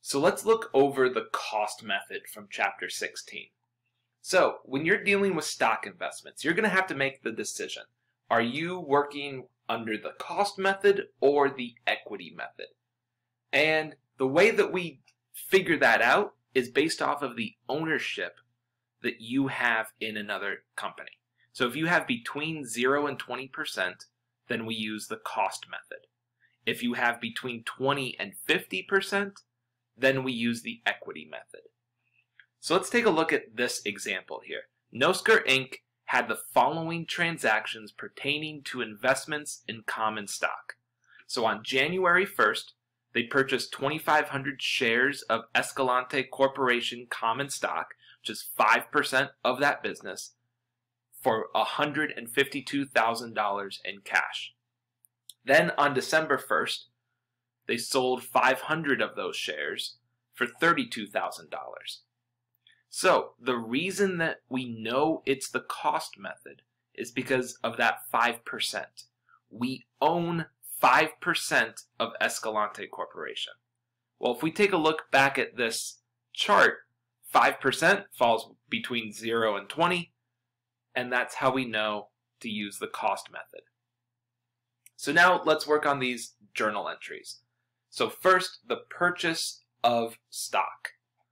So let's look over the cost method from chapter 16. So when you're dealing with stock investments, you're going to have to make the decision. Are you working under the cost method or the equity method? And the way that we figure that out is based off of the ownership that you have in another company. So if you have between 0 and 20%, then we use the cost method. If you have between 20 and 50%, then we use the equity method. So let's take a look at this example here. Nosker Inc. had the following transactions pertaining to investments in common stock. So on January 1st, they purchased 2,500 shares of Escalante Corporation common stock, which is 5% of that business, for $152,000 in cash. Then on December 1st, they sold 500 of those shares for $32,000. So the reason that we know it's the cost method is because of that 5%. We own 5% of Escalante Corporation. Well, if we take a look back at this chart, 5% falls between 0 and 20, and that's how we know to use the cost method. So now let's work on these journal entries. So first, the purchase of stock.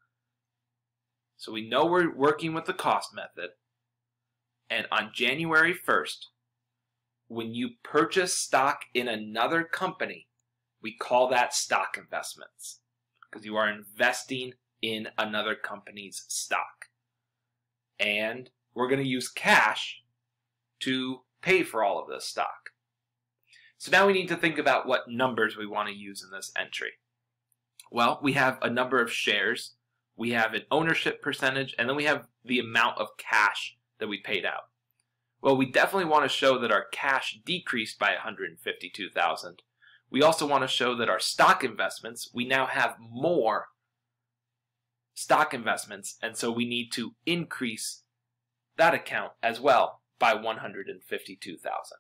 So we know we're working with the cost method, and on January 1st, when you purchase stock in another company, we call that stock investments because you are investing in another company's stock. And we're going to use cash to pay for all of this stock. So now we need to think about what numbers we want to use in this entry. Well, we have a number of shares, we have an ownership percentage, and then we have the amount of cash that we paid out. Well, we definitely want to show that our cash decreased by $152,000. We also want to show that our stock investments, we now have more stock investments, and so we need to increase that account as well by $152,000.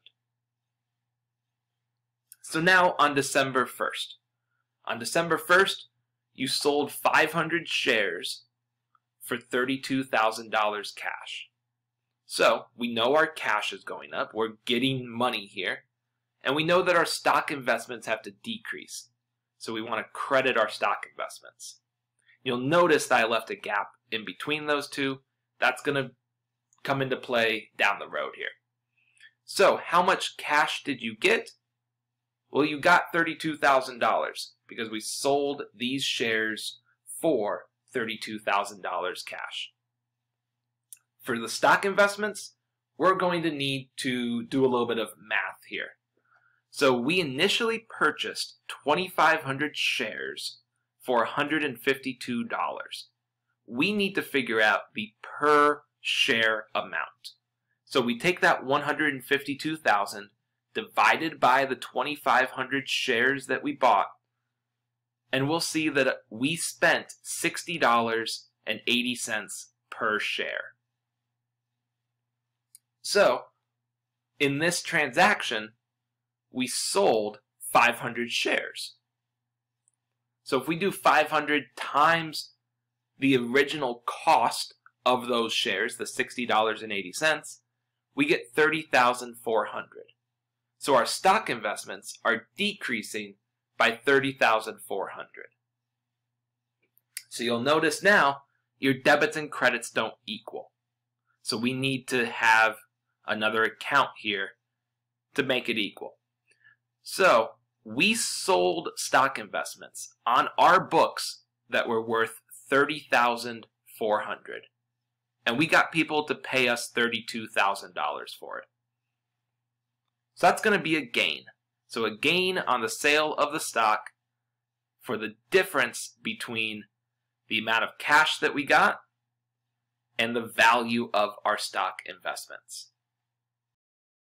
So now on December 1st. On December 1st, you sold 500 shares for $32,000 cash. So we know our cash is going up, we're getting money here, and we know that our stock investments have to decrease. So we want to credit our stock investments. You'll notice that I left a gap in between those two. That's going to come into play down the road here. So how much cash did you get? Well, you got $32,000 because we sold these shares for $32,000 cash. For the stock investments, we're going to need to do a little bit of math here. So we initially purchased 2,500 shares for $152. We need to figure out the per share amount. So we take that $152,000 divided by the 2,500 shares that we bought, and we'll see that we spent $60.80 per share. So, in this transaction, we sold 500 shares. So if we do 500 times the original cost of those shares, the $60.80, we get $30,400. So our stock investments are decreasing by $30,400. So you'll notice now your debits and credits don't equal. So we need to have another account here to make it equal. So we sold stock investments on our books that were worth $30,400. And we got people to pay us $32,000 for it. So that's going to be a gain. So a gain on the sale of the stock for the difference between the amount of cash that we got and the value of our stock investments.